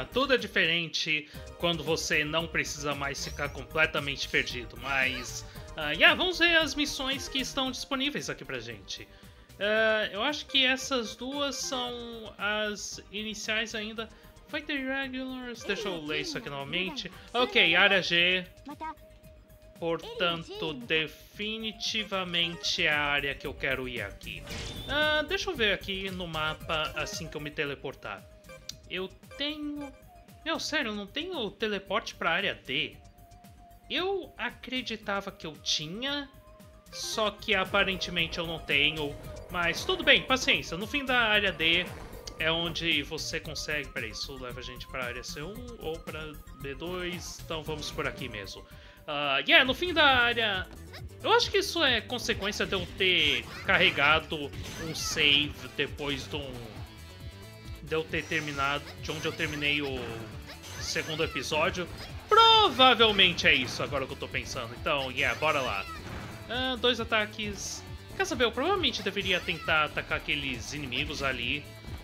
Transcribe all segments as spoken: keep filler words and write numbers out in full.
yeah, tudo é diferente quando você não precisa mais ficar completamente perdido. Mas, uh, yeah, vamos ver as missões que estão disponíveis aqui pra gente. Uh, eu acho que essas duas são as iniciais ainda. Fighter Regulars, deixa eu ler isso aqui novamente. Ok, área G. Portanto, definitivamente é a área que eu quero ir aqui. Uh, deixa eu ver aqui no mapa assim que eu me teleportar. Eu tenho... Meu, sério, eu não tenho teleporte pra área D. Eu acreditava que eu tinha, só que aparentemente eu não tenho. Mas tudo bem, paciência. No fim da área D é onde você consegue... Peraí, isso leva a gente pra área C um ou pra B dois? Então vamos por aqui mesmo. Uh, yeah, no fim da área... Eu acho que isso é consequência de eu ter carregado um save depois de um... De eu ter terminado... De onde eu terminei o segundo episódio. Provavelmente é isso agora que eu tô pensando. Então, yeah, bora lá. Uh, dois ataques... Quer saber, eu provavelmente deveria tentar atacar aqueles inimigos ali...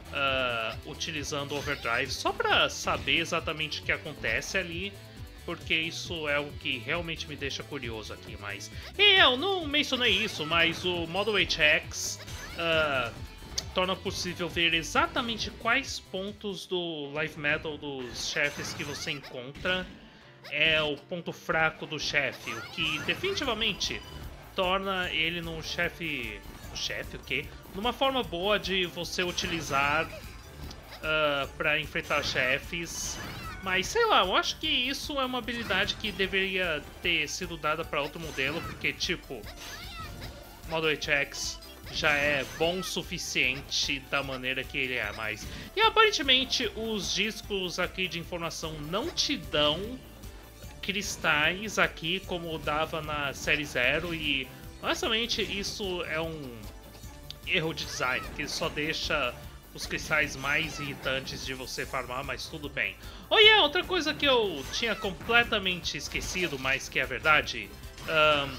Uh, utilizando Overdrive. Só pra saber exatamente o que acontece ali... Porque isso é o que realmente me deixa curioso aqui, mas... E eu não mencionei isso, mas o Model H X uh, torna possível ver exatamente quais pontos do Live Metal dos chefes que você encontra é o ponto fraco do chefe, o que definitivamente torna ele num chefe... Um chefe, o quê? Numa forma boa de você utilizar uh, para enfrentar chefes... Mas, sei lá, eu acho que isso é uma habilidade que deveria ter sido dada para outro modelo, porque, tipo, Model H X já é bom o suficiente da maneira que ele é, mas... E, aparentemente, os discos aqui de informação não te dão cristais aqui, como dava na série Zero, e, honestamente, isso é um erro de design, que só deixa... os cristais mais irritantes de você farmar, mas tudo bem. Oh yeah, outra coisa que eu tinha completamente esquecido, mas que é verdade. Um,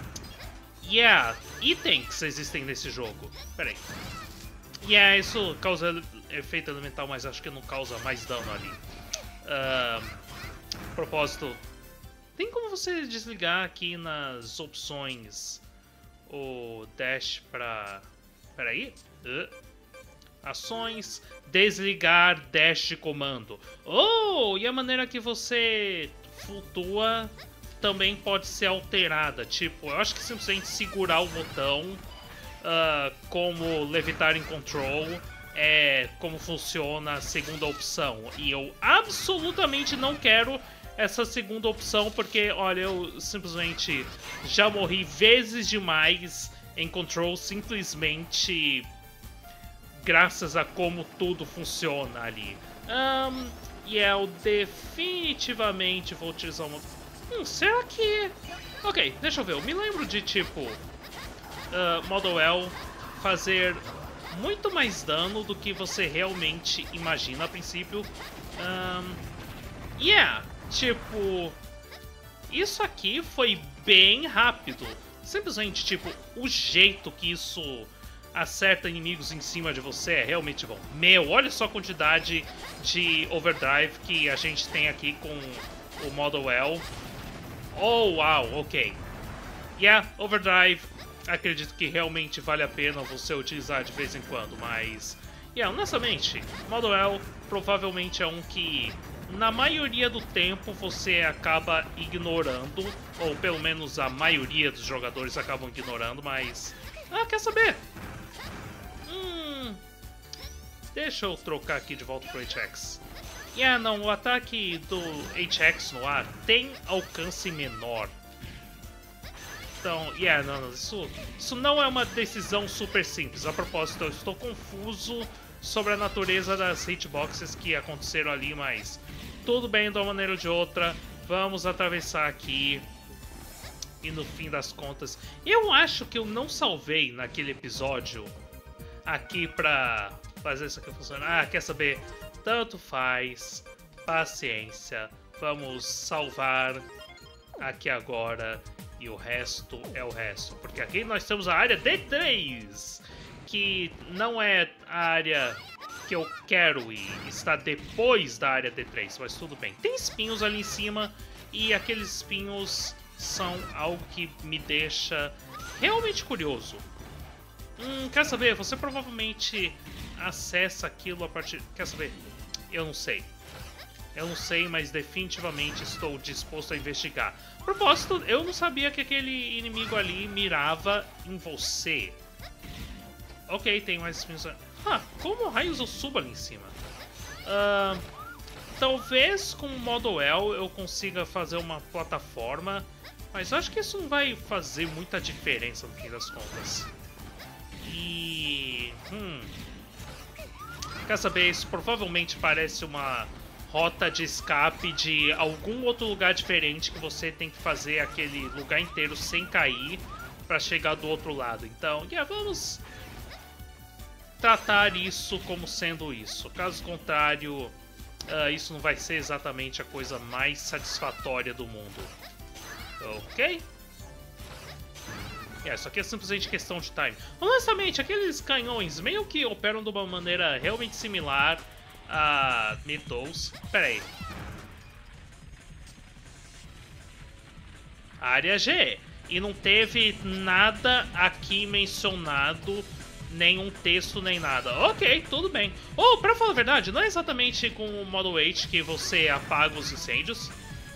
yeah, itens existem nesse jogo. Pera aí. Yeah, isso causa efeito elemental, mas acho que não causa mais dano ali. Um, propósito. Tem como você desligar aqui nas opções o dash pra... Pera aí. Uh. Ações, desligar dash de comando. Oh, e a maneira que você flutua também pode ser alterada. Tipo, eu acho que simplesmente segurar o botão, uh, como levitar em control, é como funciona a segunda opção. E eu absolutamente não quero essa segunda opção, porque, olha, eu simplesmente já morri vezes demais em control simplesmente... graças a como tudo funciona ali. Um, e eu definitivamente vou utilizar uma... Hum, será que... Ok, deixa eu ver. Eu me lembro de, tipo... Uh, Model L fazer muito mais dano do que você realmente imagina a princípio. Um, yeah, tipo... Isso aqui foi bem rápido. Simplesmente, tipo, o jeito que isso... acerta inimigos em cima de você é realmente bom. Meu, olha só a quantidade de overdrive que a gente tem aqui com o Model L. Oh, uau, ok. Yeah, overdrive, acredito que realmente vale a pena você utilizar de vez em quando, mas... Yeah, honestamente, Model L provavelmente é um que, na maioria do tempo, você acaba ignorando, ou pelo menos a maioria dos jogadores acabam ignorando, mas... Ah, quer saber? Hum... Deixa eu trocar aqui de volta pro H X. Yeah, não, o ataque do H X no ar tem alcance menor. Então, yeah, não, não, isso, isso não é uma decisão super simples. A propósito, eu estou confuso sobre a natureza das hitboxes que aconteceram ali, mas tudo bem de uma maneira ou de outra. Vamos atravessar aqui. E no fim das contas, eu acho que eu não salvei naquele episódio aqui pra fazer isso aqui funcionar. Ah, quer saber? Tanto faz. Paciência. Vamos salvar aqui agora. E o resto é o resto. Porque aqui nós temos a área D três. Que não é a área que eu quero ir. Está depois da área D três, mas tudo bem. Tem espinhos ali em cima e aqueles espinhos são algo que me deixa realmente curioso. Hum, quer saber? Você provavelmente acessa aquilo a partir... Quer saber? Eu não sei. Eu não sei, mas definitivamente estou disposto a investigar. A propósito, eu não sabia que aquele inimigo ali mirava em você. Ok, tem mais espinhos... Ah, como raios eu subo ali em cima? Uh, talvez com o modo L eu consiga fazer uma plataforma, mas acho que isso não vai fazer muita diferença no fim das contas. E... Hum... Quer saber? Isso provavelmente parece uma rota de escape de algum outro lugar diferente que você tem que fazer aquele lugar inteiro sem cair para chegar do outro lado. Então, yeah, vamos tratar isso como sendo isso. Caso contrário, uh, isso não vai ser exatamente a coisa mais satisfatória do mundo. Ok? É, isso aqui é simplesmente questão de time. Honestamente, aqueles canhões meio que operam de uma maneira realmente similar a Mythos. Pera aí. Área G. E não teve nada aqui mencionado, nenhum texto nem nada. Ok, tudo bem. Oh, pra falar a verdade, não é exatamente com o Model oito que você apaga os incêndios?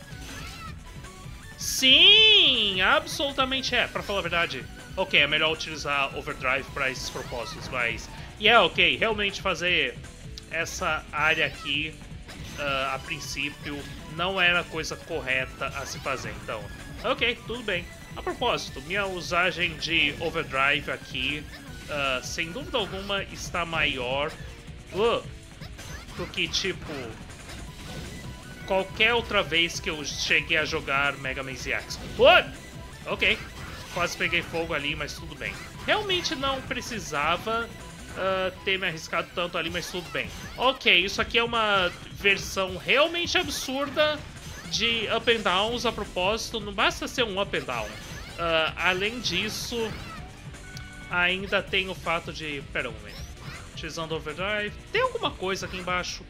Sim, absolutamente é. Pra falar a verdade, ok, é melhor utilizar Overdrive pra esses propósitos, mas... E yeah, é ok, realmente fazer essa área aqui, uh, a princípio, não era a coisa correta a se fazer. Então, ok, tudo bem. A propósito, minha usagem de Overdrive aqui, uh, sem dúvida alguma, está maior uh, do que, tipo... qualquer outra vez que eu cheguei a jogar Mega Man Z X. What? Ok, quase peguei fogo ali, mas tudo bem. Realmente não precisava uh, ter me arriscado tanto ali, mas tudo bem. Ok, isso aqui é uma versão realmente absurda de Up and Downs. A propósito, não basta ser um Up and Down. Uh, além disso, ainda tem o fato de... Pera um momento. Utilizando Overdrive. Tem alguma coisa aqui embaixo?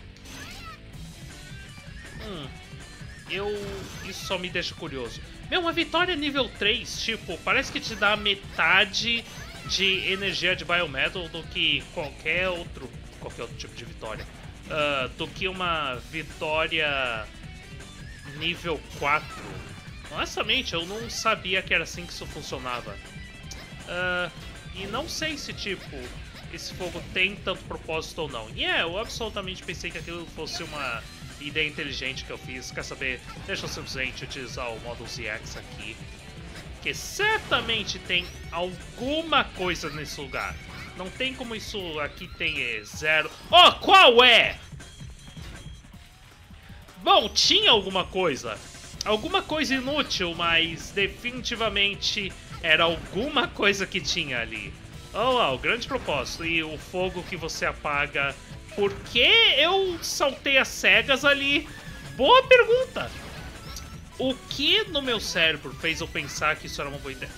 Hum, eu... Isso só me deixa curioso. Meu, uma vitória nível três, tipo, parece que te dá metade de energia de Biometal do que qualquer outro... Qualquer outro tipo de vitória. Uh, do que uma vitória nível quatro. Honestamente, eu não sabia que era assim que isso funcionava. Uh, e não sei se, tipo, esse fogo tem tanto propósito ou não. E yeah, eu absolutamente pensei que aquilo fosse uma... ideia inteligente que eu fiz. Quer saber? Deixa eu simplesmente utilizar o Model Z X aqui, que certamente tem alguma coisa nesse lugar. Não tem como isso aqui tem zero... Oh, qual é? Bom, tinha alguma coisa. Alguma coisa inútil, mas definitivamente era alguma coisa que tinha ali. Oh, oh, grande propósito. E o fogo que você apaga... Por que eu saltei as cegas ali? Boa pergunta! O que no meu cérebro fez eu pensar que isso era uma boa ideia?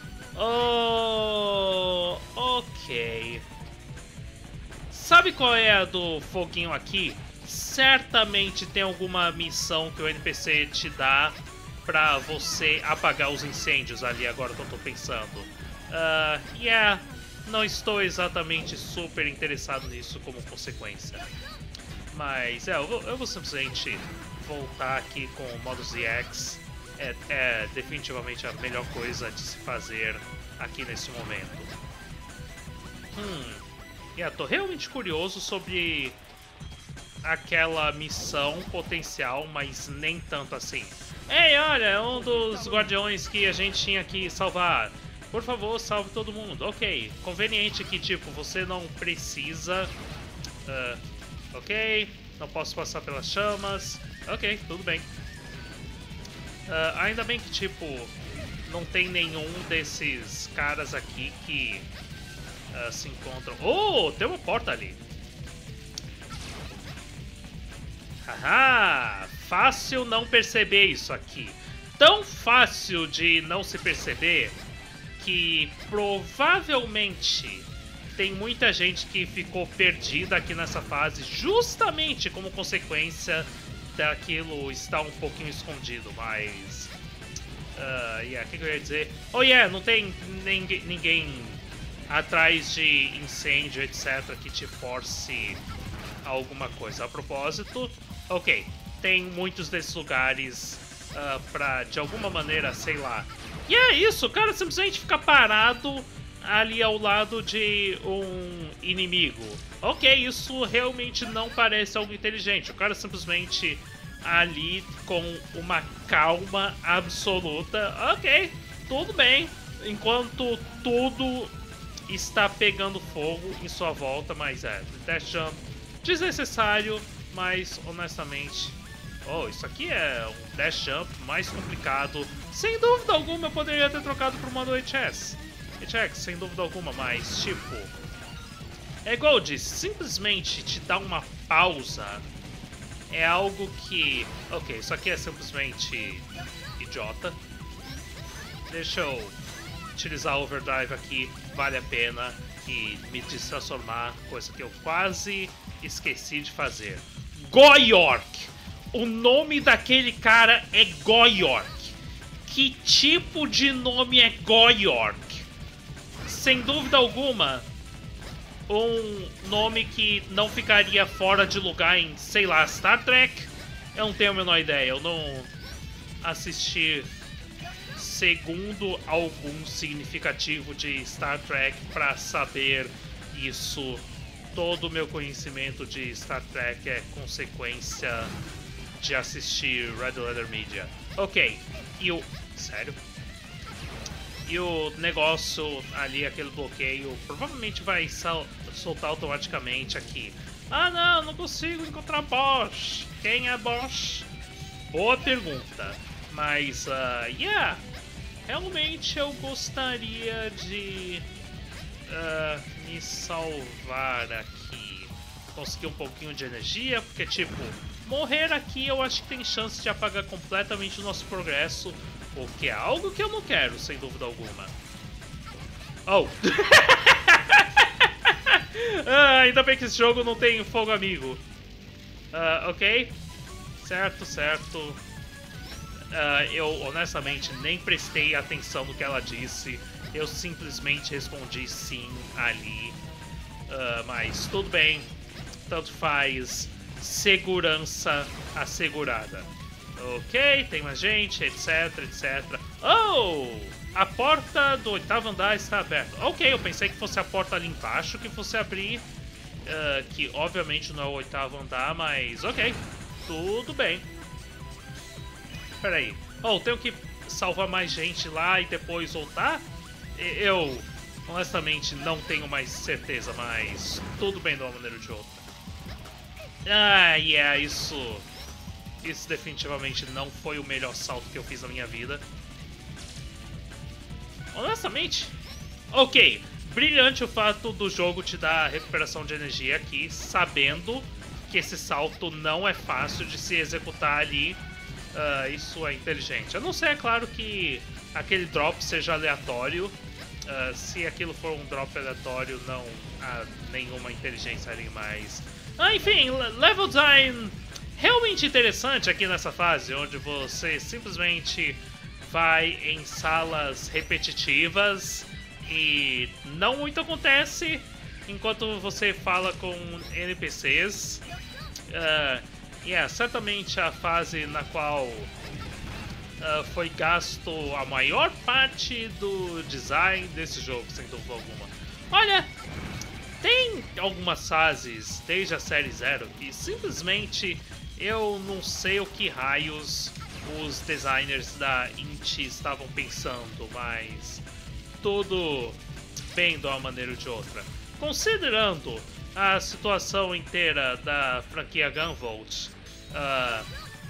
Oh, ok. Sabe qual é a do foguinho aqui? Certamente tem alguma missão que o N P C te dá pra você apagar os incêndios ali, agora que eu tô pensando. Uh, yeah... Não estou exatamente super interessado nisso como consequência. Mas, é, eu vou, eu vou simplesmente voltar aqui com o modo Z X. É, é definitivamente a melhor coisa de se fazer aqui nesse momento. Hum, yeah, tô realmente curioso sobre aquela missão potencial, mas nem tanto assim. Ei, olha, é um dos guardiões que a gente tinha que salvar. Por favor, salve todo mundo. Ok, conveniente que, tipo, você não precisa... Uh, ok, não posso passar pelas chamas. Ok, tudo bem. Uh, ainda bem que, tipo, não tem nenhum desses caras aqui que uh, se encontram... Oh, tem uma porta ali. Haha, fácil não perceber isso aqui. Tão fácil de não se perceber... que provavelmente tem muita gente que ficou perdida aqui nessa fase justamente como consequência daquilo estar um pouquinho escondido, mas... Uh, yeah, o que, que eu ia dizer? Oh yeah, não tem ninguém, ninguém atrás de incêndio, etcétera, que te force a alguma coisa. A propósito, ok, tem muitos desses lugares uh, pra, de alguma maneira, sei lá... E é isso, o cara simplesmente fica parado ali ao lado de um inimigo. Ok, isso realmente não parece algo inteligente. O cara simplesmente ali com uma calma absoluta. Ok, tudo bem. Enquanto tudo está pegando fogo em sua volta, mas é, dash jump desnecessário, mas honestamente... Oh, isso aqui é um dash jump mais complicado. Sem dúvida alguma eu poderia ter trocado por uma do H S. H X, sem dúvida alguma, mas tipo... É igual eu disse, simplesmente te dar uma pausa é algo que... Ok, isso aqui é simplesmente idiota. Deixa eu utilizar o Overdrive aqui, vale a pena, e me destransformar, coisa que eu quase esqueci de fazer. Goyork! O nome daquele cara é Goyork. Que tipo de nome é Goyork? Sem dúvida alguma, um nome que não ficaria fora de lugar em, sei lá, Star Trek? Eu não tenho a menor ideia, eu não assisti segundo algum significativo de Star Trek para saber isso. Todo o meu conhecimento de Star Trek é consequência de assistir Red Letter Media. Ok, e o... Sério? E o negócio ali, aquele bloqueio, provavelmente vai sal soltar automaticamente aqui. Ah não, não consigo encontrar Bosch. Quem é Bosch? Boa pergunta. Mas, uh, yeah, realmente eu gostaria de uh, me salvar aqui. Conseguir um pouquinho de energia, porque tipo, morrer aqui eu acho que tem chance de apagar completamente o nosso progresso. O que é algo que eu não quero, sem dúvida alguma. Oh! ah, ainda bem que esse jogo não tem fogo amigo. Uh, ok. Certo, certo. Uh, eu honestamente nem prestei atenção no que ela disse. Eu simplesmente respondi sim ali. Uh, mas tudo bem. Tanto faz. Segurança assegurada. Ok, tem mais gente, etc, etcétera. Oh! A porta do oitavo andar está aberta. Ok, eu pensei que fosse a porta ali embaixo que fosse abrir. Uh, que obviamente não é o oitavo andar, mas ok. Tudo bem. Pera aí. Oh, tenho que salvar mais gente lá e depois voltar? Eu, honestamente, não tenho mais certeza, mas tudo bem de uma maneira ou de outra. Ah, yeah, isso... Isso definitivamente não foi o melhor salto que eu fiz na minha vida. Honestamente, ok, brilhante o fato do jogo te dar recuperação de energia aqui, sabendo que esse salto não é fácil de se executar ali. Uh, isso é inteligente. A não ser, é claro, que aquele drop seja aleatório. Uh, se aquilo for um drop aleatório, não há nenhuma inteligência ali mais. Ah, enfim, level design realmente interessante aqui nessa fase, onde você simplesmente vai em salas repetitivas e não muito acontece enquanto você fala com N P Cs. Uh, e é certamente a fase na qual uh, foi gasto a maior parte do design desse jogo, sem dúvida alguma. Olha, tem algumas fases desde a série Zero que simplesmente eu não sei o que raios os designers da Inti estavam pensando, mas tudo bem de uma maneira ou de outra. Considerando a situação inteira da franquia Gunvolt, uh,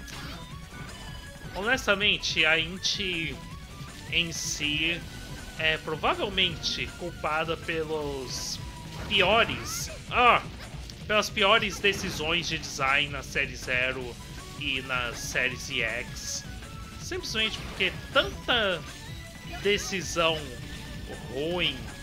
honestamente a Inti em si é provavelmente culpada pelos piores... Ah, pelas piores decisões de design na série Zero e nas séries E X. Simplesmente porque tanta decisão ruim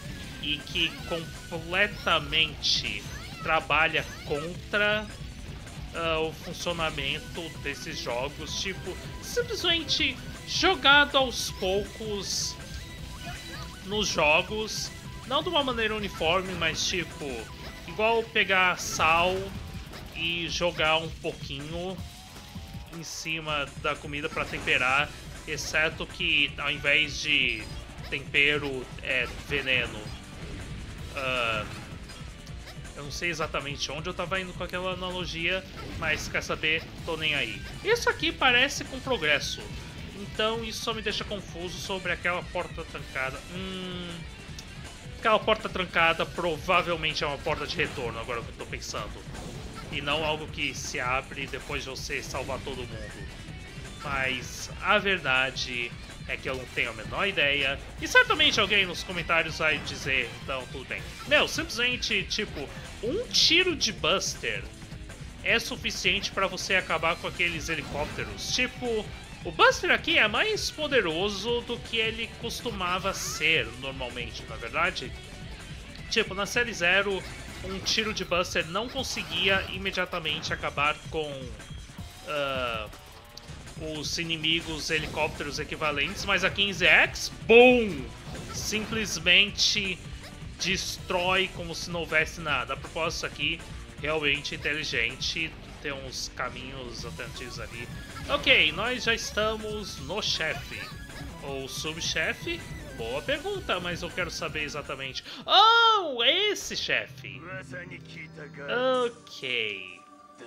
e que completamente trabalha contra uh, o funcionamento desses jogos. Tipo, simplesmente jogado aos poucos nos jogos, não de uma maneira uniforme, mas tipo, igual pegar sal e jogar um pouquinho em cima da comida para temperar, exceto que ao invés de tempero é veneno. Uh, eu não sei exatamente onde eu tava indo com aquela analogia, mas quer saber, tô nem aí. Isso aqui parece com progresso, então isso só me deixa confuso sobre aquela porta trancada. Hum, aquela porta trancada provavelmente é uma porta de retorno, agora que eu tô pensando. E não algo que se abre depois de você salvar todo mundo. Mas a verdade é que eu não tenho a menor ideia. E certamente alguém nos comentários vai dizer, então tudo bem. Meu, simplesmente, tipo, um tiro de Buster é suficiente pra você acabar com aqueles helicópteros. Tipo, o Buster aqui é mais poderoso do que ele costumava ser normalmente, na verdade. Tipo, na série Zero, um tiro de Buster não conseguia imediatamente acabar com uh, os inimigos helicópteros equivalentes, mas aqui em Z X, BOOM! Simplesmente destrói como se não houvesse nada. A propósito, aqui, realmente inteligente, tem uns caminhos alternativos ali. Ok, nós já estamos no chefe, ou subchefe. Boa pergunta, mas eu quero saber exatamente. Oh, esse chefe. Ok.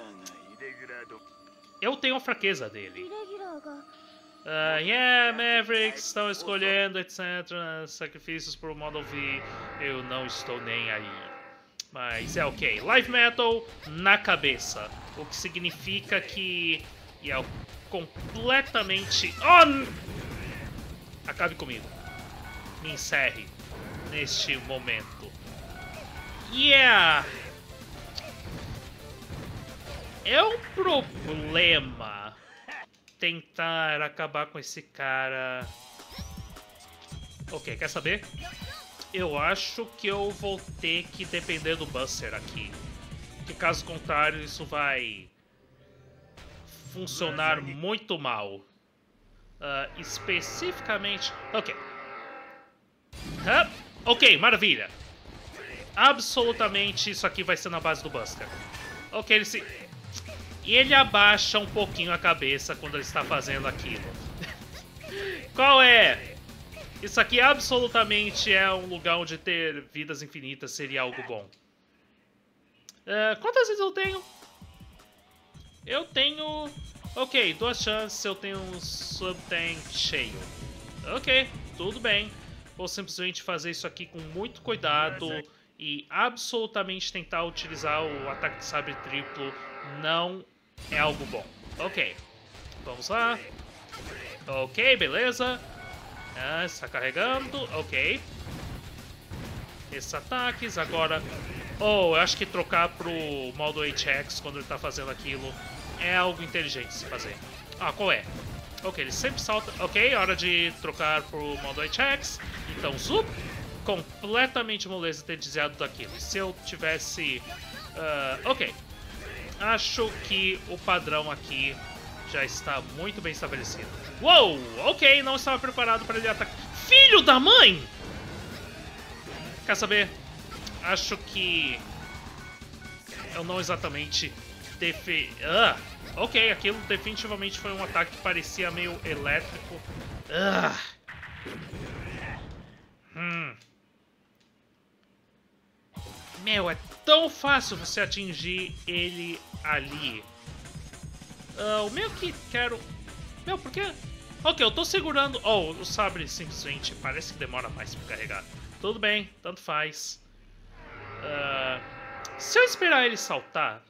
Eu tenho a fraqueza dele. Uh, yeah, Mavericks estão escolhendo, etcétera. Sacrifícios por Model V. Eu não estou nem aí. Mas é ok. Live Metal na cabeça. O que significa que... E é completamente... Oh! Acabe comigo. Me encerre neste momento. Yeah! É um problema tentar acabar com esse cara. Ok, quer saber? Eu acho que eu vou ter que depender do Buster aqui. Que caso contrário, isso vai funcionar muito mal. Uh, especificamente... Ok. Uh, ok, maravilha. Absolutamente isso aqui vai ser na base do Buster. Ok, ele se... E ele abaixa um pouquinho a cabeça quando ele está fazendo aquilo. Qual é? Isso aqui absolutamente é um lugar onde ter vidas infinitas seria algo bom. Uh, quantas vezes eu tenho? Eu tenho... Ok, duas chances, eu tenho um subtank cheio. Ok, tudo bem. Vou simplesmente fazer isso aqui com muito cuidado e absolutamente tentar utilizar o ataque de sabre triplo não é algo bom. Ok, vamos lá. Ok, beleza. Ah, está carregando, ok. Esses ataques, agora... Oh, eu acho que trocar pro modo H X quando ele está fazendo aquilo é algo inteligente de se fazer. Ah, qual é? Ok, ele sempre salta. Ok, hora de trocar pro modo H X. Então, zup. Completamente moleza ter desviado daquilo. Se eu tivesse... Uh, ok. Acho que o padrão aqui já está muito bem estabelecido. Uou! Ok, não estava preparado para ele atacar. Filho da mãe! Quer saber? Acho que... Eu não exatamente... Defe... Ah, ok, aquilo definitivamente foi um ataque que parecia meio elétrico. Ah. Hum. Meu, é tão fácil você atingir ele ali. Uh, o meu que quero... Meu, por quê? Ok, eu tô segurando... Oh, o sabre simplesmente parece que demora mais pra carregar. Tudo bem, tanto faz. Uh, se eu esperar ele saltar...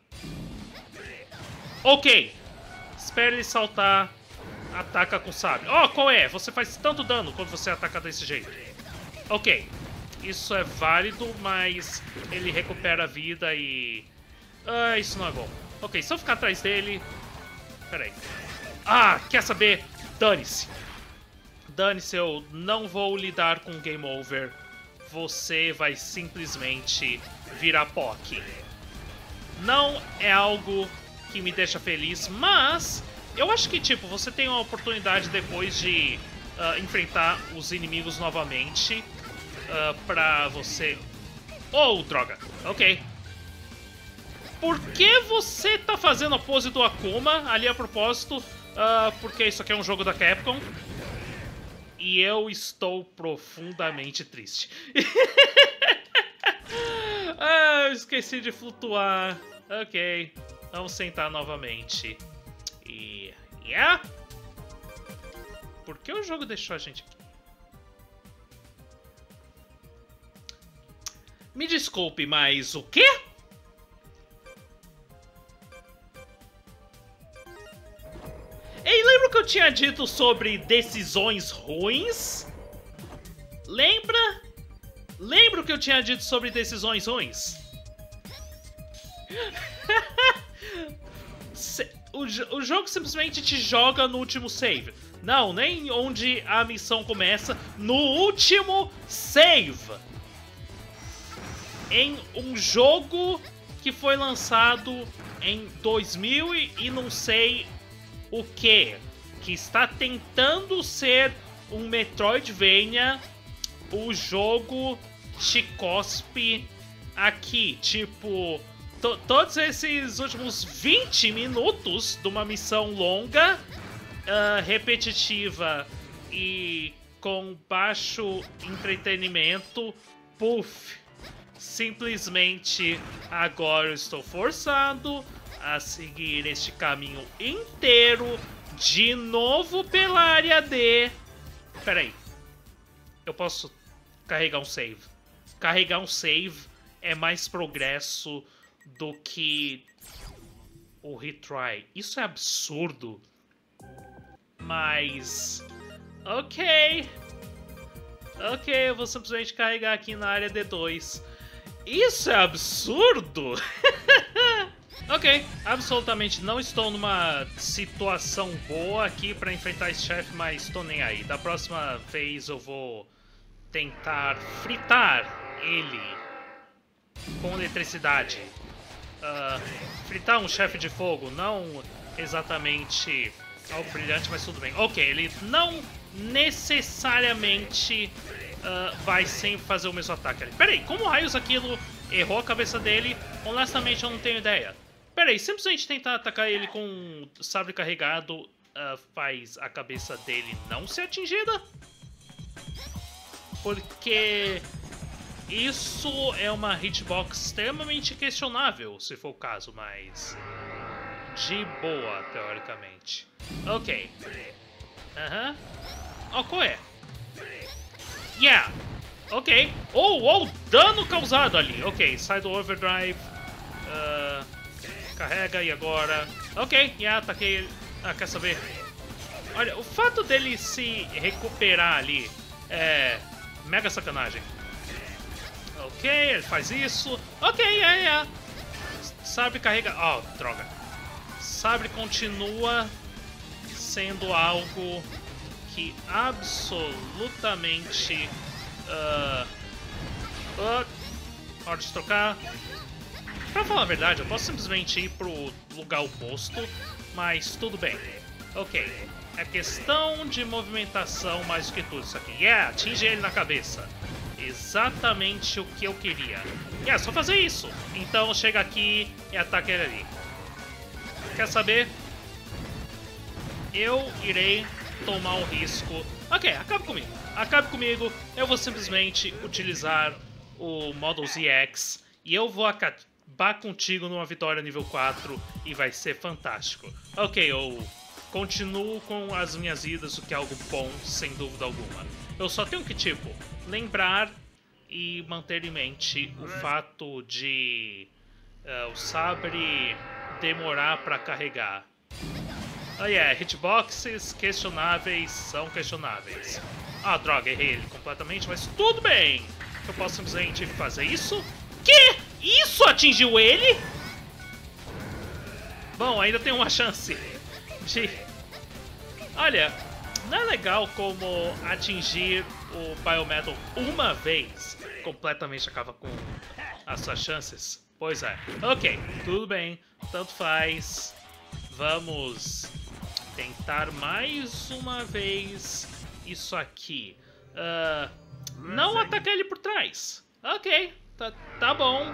Ok, espera ele saltar, ataca com sabre. Oh, qual é? Você faz tanto dano quando você ataca desse jeito. Ok, isso é válido, mas ele recupera a vida e... Ah, isso não é bom. Ok, se eu ficar atrás dele... Pera aí. Ah, quer saber? Dane-se. Dane-se, eu não vou lidar com game over você vai simplesmente virar P O C. Não é algo que me deixa feliz, mas eu acho que, tipo, você tem uma oportunidade depois de uh, enfrentar os inimigos novamente uh, pra você... Oh, droga. Ok. Por que você tá fazendo a pose do Akuma ali a propósito? Uh, porque isso aqui é um jogo da Capcom. E eu estou profundamente triste. Ah, eu esqueci de flutuar. Ok. Vamos sentar novamente. E... Yeah! Por que o jogo deixou a gente aqui? Me desculpe, mas o quê? Ei, lembra o que eu tinha dito sobre decisões ruins? Lembra? Lembra o que eu tinha dito sobre decisões ruins? o, o jogo simplesmente te joga no último save. Não, nem onde a missão começa. No último save. Em um jogo que foi lançado em dois mil e não sei o que. Que está tentando ser um Metroidvania. O jogo te cospe aqui. Tipo, to todos esses últimos vinte minutos de uma missão longa, uh, repetitiva e com baixo entretenimento. Puff. Simplesmente agora eu estou forçado a seguir este caminho inteiro de novo pela área D. Pera aí. Eu posso carregar um save. Carregar um save é mais progresso do que o retry. Isso é absurdo. Mas... Ok. Ok, eu vou simplesmente carregar aqui na área D dois. Isso é absurdo! Ok, absolutamente não estou numa situação boa aqui pra enfrentar esse chefe, mas tô nem aí. Da próxima vez eu vou tentar fritar ele com eletricidade. Uh, fritar um chefe de fogo, não exatamente algo brilhante, mas tudo bem. Ok, ele não necessariamente uh, vai sempre fazer o mesmo ataque. Peraí, como raios aquilo errou a cabeça dele? Honestamente eu não tenho ideia. Peraí, simplesmente tentar atacar ele com um sabre carregado uh, faz a cabeça dele não ser atingida? Porque isso é uma hitbox extremamente questionável, se for o caso, mas de boa, teoricamente. Ok. Aham. Uh-huh. Oh, qual é? Yeah. Ok. Oh, oh, dano causado ali. Ok, sai do overdrive. Uh... Carrega e agora... Ok, já ataquei ele. Ah, quer saber? Olha, o fato dele se recuperar ali é mega sacanagem. Ok, ele faz isso. Ok, é, é. Sabre carrega... Oh, droga. Sabre continua sendo algo que absolutamente... Uh, uh, hora de trocar. Pra falar a verdade, eu posso simplesmente ir pro lugar oposto, mas tudo bem. Ok, é questão de movimentação mais do que tudo isso aqui. Yeah, atinge ele na cabeça. Exatamente o que eu queria. Yeah, só fazer isso. Então chega aqui e ataca ele ali. Quer saber? Eu irei tomar um risco. Ok, acabe comigo. Acabe comigo. Eu vou simplesmente utilizar o Model Z X e eu vou acabar contigo numa vitória nível quatro e vai ser fantástico. Ok, eu continuo com as minhas vidas, o que é algo bom, sem dúvida alguma. Eu só tenho que, tipo, lembrar e manter em mente o fato de uh, o sabre demorar pra carregar. Ah, yeah, hitboxes questionáveis são questionáveis. Ah, droga, errei ele completamente, mas tudo bem. Eu posso simplesmente fazer isso. Que? Isso atingiu ele? Bom, ainda tem uma chance de... Olha, Não é legal como atingir o Biometal uma vez completamente acaba com as suas chances? Pois é. Ok, tudo bem. Tanto faz. Vamos tentar mais uma vez isso aqui. Uh, não atacar ele por trás. Ok, tá, tá bom.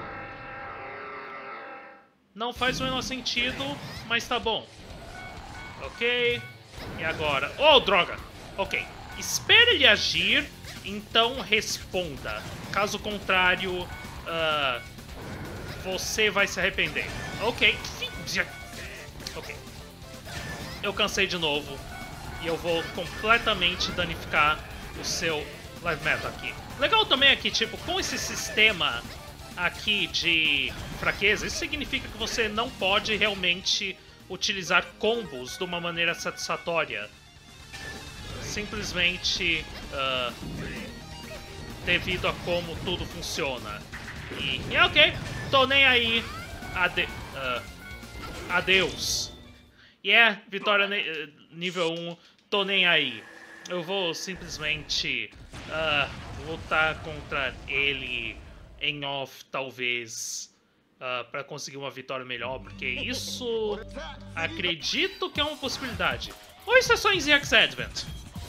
Não faz o menor sentido, mas tá bom. Ok. E agora? Oh, droga! Ok. Espere ele agir, então responda. Caso contrário, uh, você vai se arrepender. Ok. Ok. Eu cansei de novo. E eu vou completamente danificar o seu Live Metal aqui. Legal também é que, tipo, com esse sistema aqui de fraqueza, isso significa que você não pode realmente utilizar combos de uma maneira satisfatória. Simplesmente uh, devido a como tudo funciona. E, e ok, tô nem aí. Ade uh, adeus. E é, vitória nível um, tô nem aí. Eu vou simplesmente uh, lutar contra ele em off, talvez. Uh, para conseguir uma vitória melhor, porque isso acredito que é uma possibilidade. Ou isso é só em Z X Advent?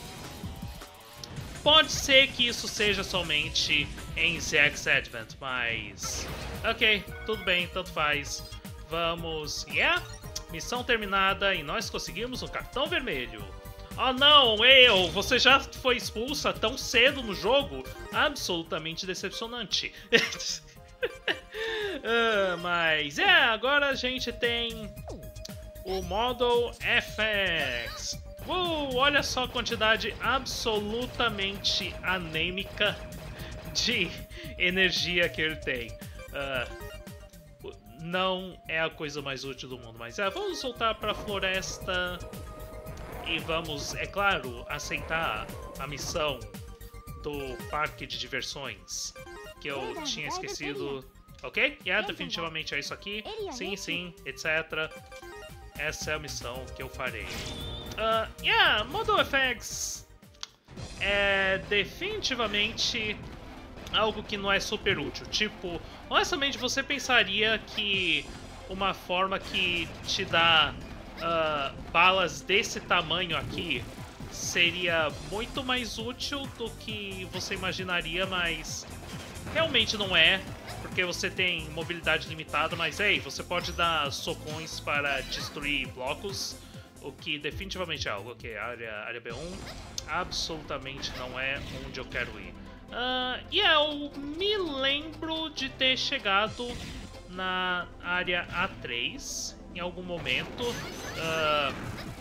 Pode ser que isso seja somente em Z X Advent, mas... Ok, tudo bem, tanto faz. Vamos... Yeah! Missão terminada e nós conseguimos um cartão vermelho. Oh não, eu! Você já foi expulsa tão cedo no jogo? Absolutamente decepcionante. Uh, mas é, agora a gente tem o Model F X. Uh, olha só a quantidade absolutamente anêmica de energia que ele tem. Uh, não é a coisa mais útil do mundo, mas é, vamos voltar para a floresta e vamos, é claro, aceitar a missão do parque de diversões que eu tinha esquecido. Ok? Yeah, definitivamente é isso aqui. Sim, sim, etcétera. Essa é a missão que eu farei. Uh, yeah, Model F X é definitivamente algo que não é super útil. Tipo, honestamente, você pensaria que uma forma que te dá uh, balas desse tamanho aqui seria muito mais útil do que você imaginaria, mas realmente não é. Porque você tem mobilidade limitada, mas ei, você pode dar socões para destruir blocos, o que definitivamente é algo. Ok, área, área B um absolutamente não é onde eu quero ir. Uh, e yeah, eu me lembro de ter chegado na área A três em algum momento. Uh,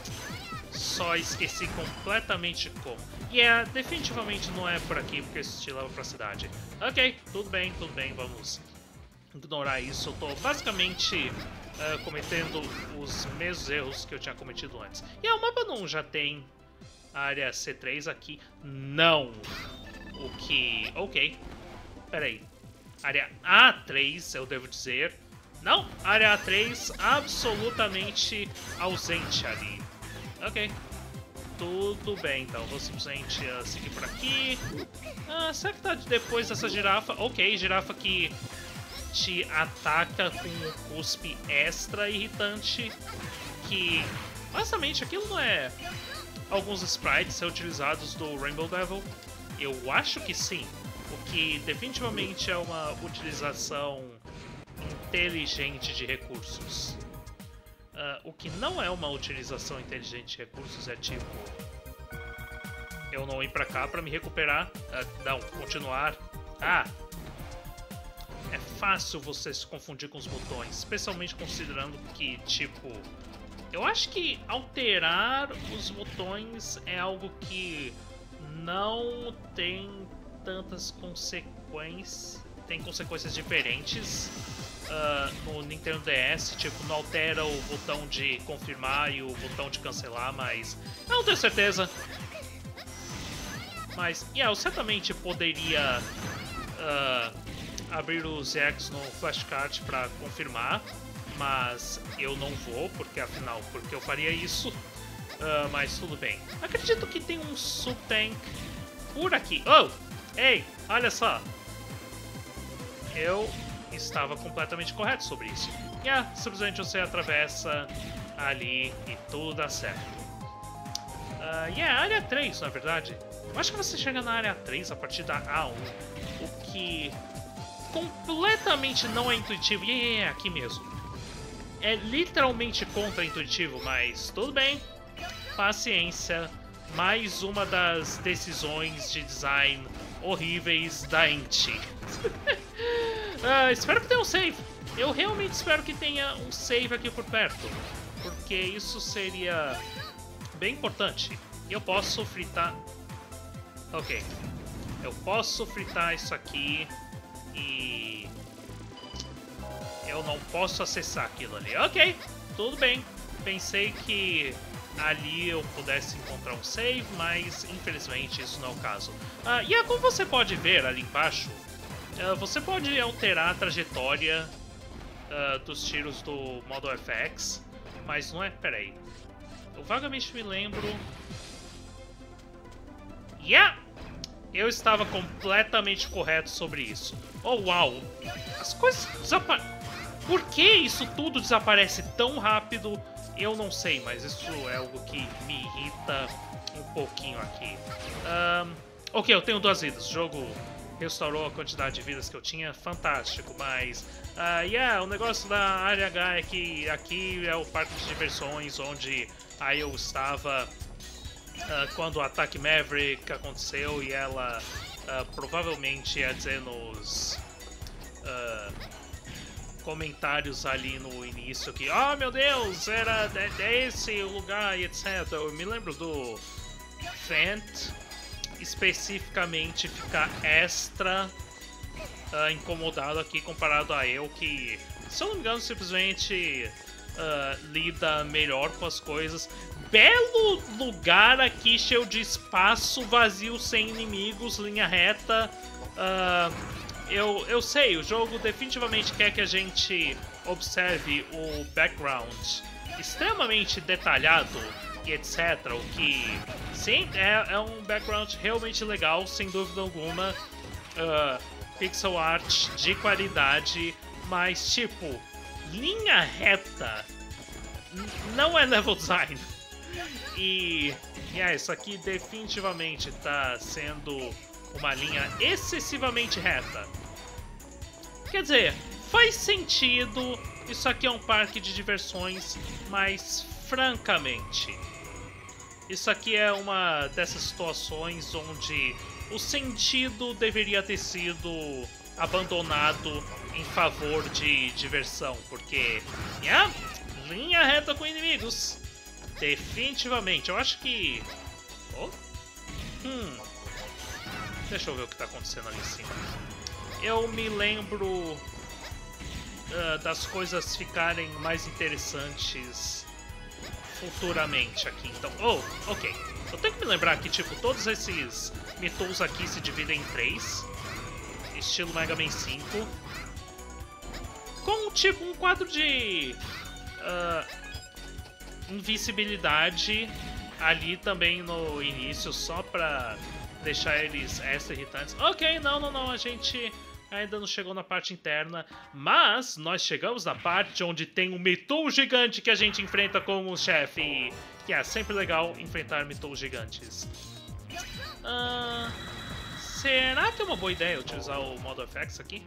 só esqueci completamente como. E yeah, definitivamente não é por aqui, porque isso te leva pra cidade. Ok, tudo bem, tudo bem, vamos ignorar isso. Eu tô basicamente uh, cometendo os mesmos erros que eu tinha cometido antes. E yeah, o mapa não já tem a área C três aqui? Não. O que... Ok. Peraí. Área A três, eu devo dizer. Não, área A três absolutamente ausente ali. Ok. Tudo bem, então. Vou simplesmente uh, seguir por aqui. Ah, será que tá depois dessa girafa? Ok, girafa que te ataca com um cuspe extra irritante. Que, honestamente, aquilo não é alguns sprites utilizados do Rainbow Devil? Eu acho que sim. O que definitivamente é uma utilização inteligente de recursos. Uh, o que não é uma utilização inteligente de recursos é tipo... eu não ir pra cá pra me recuperar. Uh, não, continuar. Ah! É fácil você se confundir com os botões, especialmente considerando que, tipo... eu acho que alterar os botões é algo que não tem tantas consequências... tem consequências diferentes. Uh, no Nintendo D S, tipo, não altera o botão de confirmar e o botão de cancelar, mas eu não tenho certeza. Mas, yeah, eu certamente poderia uh, abrir o Z X no flashcard para confirmar, mas eu não vou, porque afinal, porque eu faria isso? Uh, mas tudo bem. Acredito que tem um sub-tank por aqui. Oh! Ei, olha só. Eu estava completamente correto sobre isso. E yeah, simplesmente você atravessa ali e tudo dá certo. Uh, e yeah, área três, na verdade. Eu acho que você chega na área três a partir da A um. O que completamente não é intuitivo. E yeah, yeah, yeah, aqui mesmo. É literalmente contra-intuitivo, mas tudo bem. Paciência. Mais uma das decisões de design horríveis da Inti. uh, espero que tenha um save. Eu realmente espero que tenha um save aqui por perto. Porque isso seria bem importante. E eu posso fritar... Ok. Eu posso fritar isso aqui. E... eu não posso acessar aquilo ali. Ok, tudo bem. Pensei que ali eu pudesse encontrar um save, mas infelizmente isso não é o caso. Ah, e é como você pode ver ali embaixo, uh, você pode alterar a trajetória uh, dos tiros do modo F X, mas não é... peraí. Eu vagamente me lembro... Yeah! Eu estava completamente correto sobre isso. Oh, uau! As coisas desaparecem... Por que isso tudo desaparece tão rápido? Eu não sei, mas isso é algo que me irrita um pouquinho aqui. Um, ok, eu tenho duas vidas. O jogo restaurou a quantidade de vidas que eu tinha. Fantástico, mas... Uh, yeah, o negócio da área H é que aqui é o parque de diversões onde aí eu estava uh, quando o ataque Maverick aconteceu e ela uh, provavelmente ia dizer nos... Uh, comentários ali no início que, oh meu Deus, era é esse o lugar e etcétera. Eu me lembro do Fent especificamente ficar extra uh, incomodado aqui comparado a eu, que, se eu não me engano, simplesmente uh, lida melhor com as coisas. Belo lugar aqui, cheio de espaço vazio, sem inimigos, linha reta. Uh, Eu, eu sei, o jogo definitivamente quer que a gente observe o background extremamente detalhado e etcétera. O que, sim, é, é um background realmente legal, sem dúvida alguma. Uh, pixel art de qualidade, mas tipo, linha reta não é level design. E, e é, isso aqui definitivamente está sendo uma linha excessivamente reta. Quer dizer, faz sentido, isso aqui é um parque de diversões, mas francamente, isso aqui é uma dessas situações onde o sentido deveria ter sido abandonado em favor de diversão, porque, yeah, linha reta com inimigos, definitivamente. Eu acho que... Oh? Hum... Deixa eu ver o que está acontecendo ali em cima. Eu me lembro uh, das coisas ficarem mais interessantes futuramente aqui. Então, oh, ok. Eu tenho que me lembrar que, tipo, todos esses Mythos aqui se dividem em três. Estilo Mega Man cinco. Com, tipo, um quadro de uh, invisibilidade ali também no início, só pra deixar eles extra irritantes. Ok, não, não, não, a gente ainda não chegou na parte interna, mas nós chegamos na parte onde tem um Mythos gigante que a gente enfrenta como um chefe, e que é sempre legal enfrentar Mythos gigantes. Uh, será que é uma boa ideia utilizar o modo F X aqui?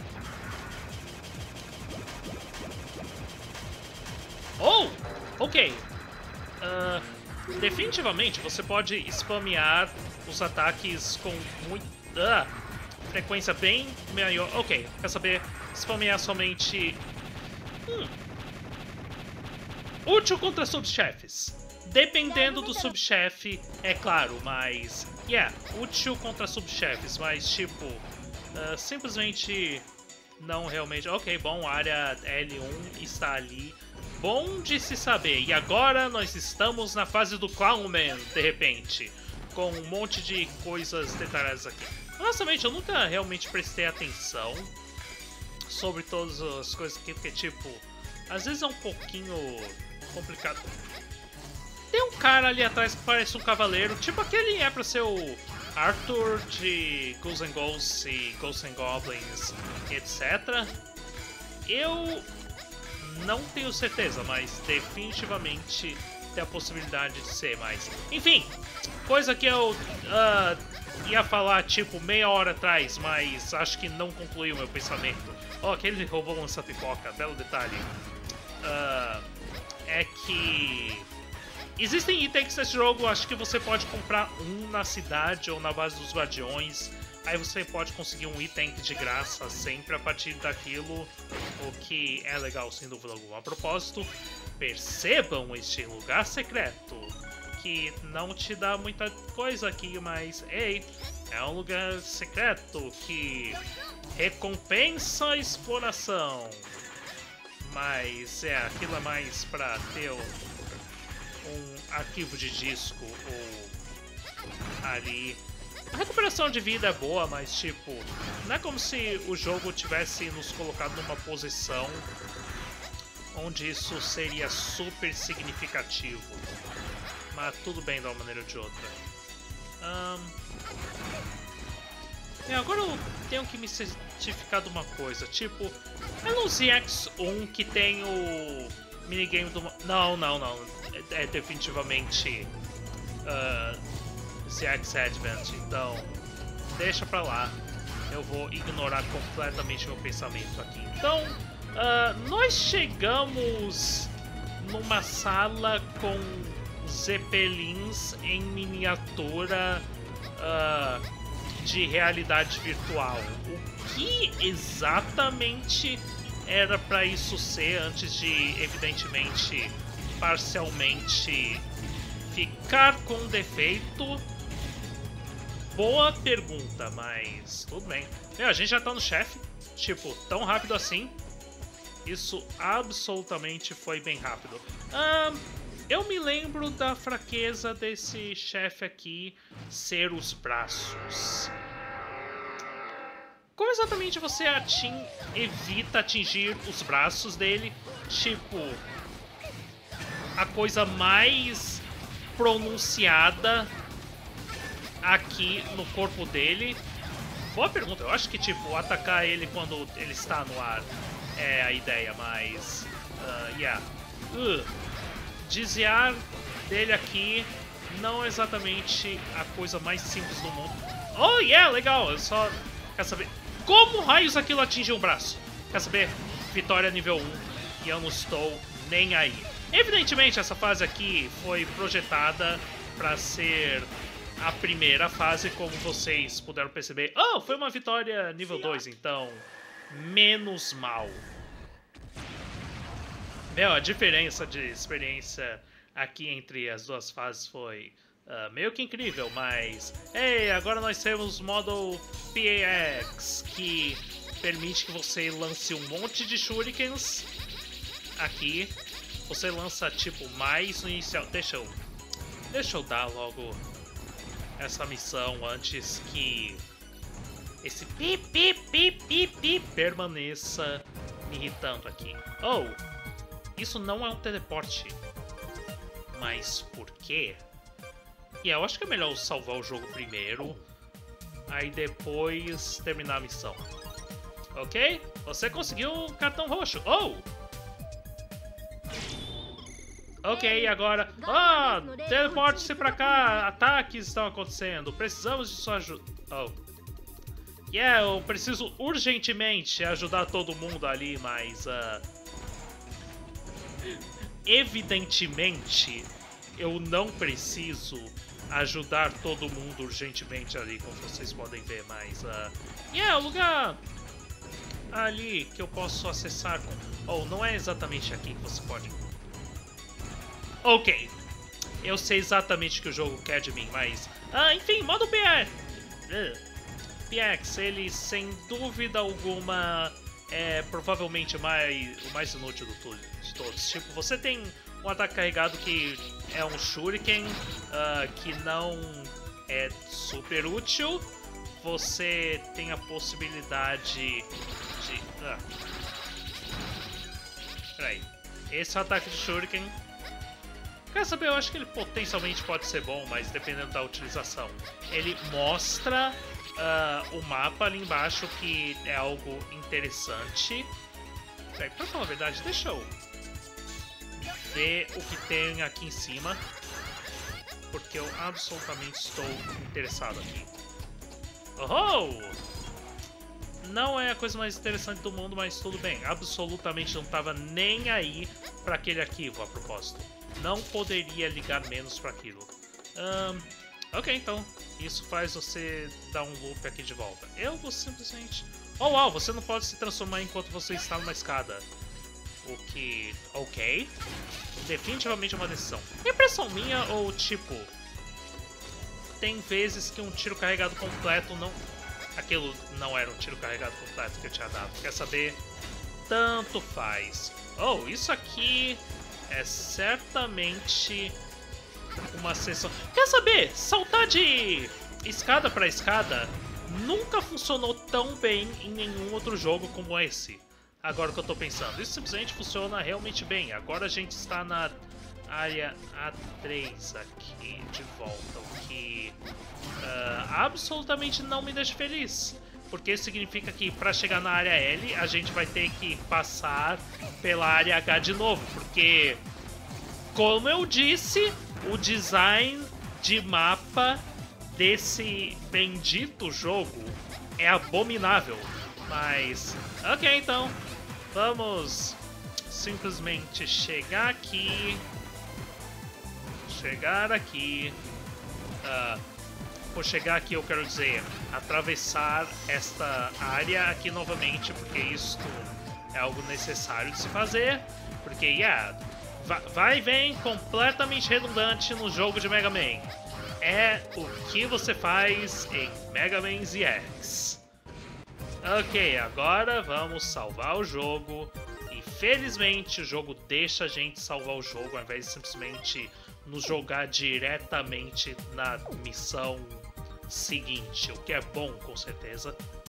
Oh, ok. Uh, Definitivamente você pode spamear os ataques com muita frequência bem maior. Ok, quer saber? Spamear somente... Hum. Útil contra subchefes. Dependendo do subchefe, é claro, mas... Yeah, útil contra subchefes, mas tipo... Uh, simplesmente não realmente... Ok, bom, a área L um está ali. Bom de se saber. E agora nós estamos na fase do Clownman, de repente. Com um monte de coisas detalhadas aqui. Honestamente, eu nunca realmente prestei atenção sobre todas as coisas aqui, porque, tipo, às vezes é um pouquinho complicado. Tem um cara ali atrás que parece um cavaleiro. Tipo aquele é pra ser o Arthur de Ghouls and Ghosts e Ghosts and Goblins, etcétera. Eu não tenho certeza, mas definitivamente tem a possibilidade de ser mais. Enfim, coisa que eu uh, ia falar tipo meia hora atrás, mas acho que não concluiu meu pensamento. Oh, aquele robô lança pipoca, belo detalhe. Uh, é que existem itens nesse jogo, acho que você pode comprar um na cidade ou na base dos guardiões. Aí você pode conseguir um item de graça sempre a partir daquilo, o que é legal sem dúvida alguma. A propósito, percebam este lugar secreto, que não te dá muita coisa aqui, mas ei, é um lugar secreto que recompensa a exploração. Mas é, aquilo é mais pra ter um arquivo de disco ou ali. A recuperação de vida é boa, mas tipo, não é como se o jogo tivesse nos colocado numa posição onde isso seria super significativo. Mas tudo bem de uma maneira ou de outra. Um... É, agora eu tenho que me certificar de uma coisa, tipo, é no Z X um que tem o minigame do... Não, não, não, é, é definitivamente uh, Z X Advent, então deixa pra lá, eu vou ignorar completamente meu pensamento aqui. Então, uh, nós chegamos numa sala com zeppelins em miniatura uh, de realidade virtual. O que exatamente era pra isso ser antes de, evidentemente, parcialmente ficar com defeito? Boa pergunta, mas tudo bem. Meu, a gente já tá no chefe, tipo, tão rápido assim. Isso absolutamente foi bem rápido. Ah, eu me lembro da fraqueza desse chefe aqui ser os braços. Como exatamente você ating... evita atingir os braços dele? Tipo, a coisa mais pronunciada aqui no corpo dele. Boa pergunta, eu acho que tipo, atacar ele quando ele está no ar é a ideia, mas... Uh, yeah. Uh, desviar dele aqui não é exatamente a coisa mais simples do mundo. Oh yeah, legal, eu só... Quer saber? Como raios aquilo atinge um braço? Quer saber? Vitória nível um e eu não estou nem aí. Evidentemente essa fase aqui foi projetada para ser a primeira fase, como vocês puderam perceber. Oh, foi uma vitória nível dois, então menos mal. Meu, a diferença de experiência aqui entre as duas fases foi uh, meio que incrível, mas... Ei, agora nós temos o modo P A X, que permite que você lance um monte de shurikens. Aqui, você lança, tipo, mais no inicial... Deixa eu... Deixa eu dar logo essa missão antes que esse pip, pip, pip, pip, pip permaneça me irritando aqui. Oh, isso não é um teleporte. Mas por quê? E yeah, eu acho que é melhor salvar o jogo primeiro, aí depois terminar a missão. Ok? Você conseguiu o cartão roxo. Oh! Ok, agora... Ah, teleporte-se pra cá. Ataques estão acontecendo. Precisamos de sua ajuda. Oh. Yeah, eu preciso urgentemente ajudar todo mundo ali, mas... Uh... Evidentemente, eu não preciso ajudar todo mundo urgentemente ali, como vocês podem ver, mas... Uh... Yeah, o lugar ali que eu posso acessar com... Oh, não é exatamente aqui que você pode... Ok, eu sei exatamente o que o jogo quer de mim, mas... Ah, enfim, modo P X. Uh, P X, ele sem dúvida alguma é provavelmente mais, o mais inútil de todos. Tipo, você tem um ataque carregado que é um shuriken, uh, que não é super útil. Você tem a possibilidade de... Uh, peraí, esse é o ataque de shuriken. Quer saber? Eu acho que ele potencialmente pode ser bom, mas dependendo da utilização. Ele mostra uh, o mapa ali embaixo, que é algo interessante. Peraí, pra falar a verdade, deixa eu ver o que tem aqui em cima, porque eu absolutamente estou interessado aqui. Oh! Não é a coisa mais interessante do mundo, mas tudo bem. Absolutamente não estava nem aí para aquele arquivo, a propósito. Não poderia ligar menos para aquilo. Um, ok, então. Isso faz você dar um loop aqui de volta. Eu vou simplesmente... Oh, uau, você não pode se transformar enquanto você está numa escada. O que... Ok. Definitivamente é uma decisão. Impressão minha ou, tipo... Tem vezes que um tiro carregado completo não... Aquilo não era um tiro carregado completo que eu tinha dado. Quer saber? Tanto faz. Oh, isso aqui é certamente uma sessão... Quer saber? Saltar de escada para escada nunca funcionou tão bem em nenhum outro jogo como esse. Agora que eu tô pensando. Isso simplesmente funciona realmente bem. Agora a gente está na área A três aqui de volta, o que uh, absolutamente não me deixa feliz, porque isso significa que para chegar na área L a gente vai ter que passar pela área H de novo, porque, como eu disse, o design de mapa desse bendito jogo é abominável. Mas, ok, então, vamos simplesmente chegar aqui. Chegar aqui. Uh, por chegar aqui eu quero dizer atravessar esta área aqui novamente, porque isto é algo necessário de se fazer. Porque, yeah, vai e vem completamente redundante no jogo de Mega Man. É o que você faz em Mega Man Z X. Ok, agora vamos salvar o jogo. E felizmente o jogo deixa a gente salvar o jogo ao invés de simplesmente nos jogar diretamente na missão seguinte, o que é bom, com certeza.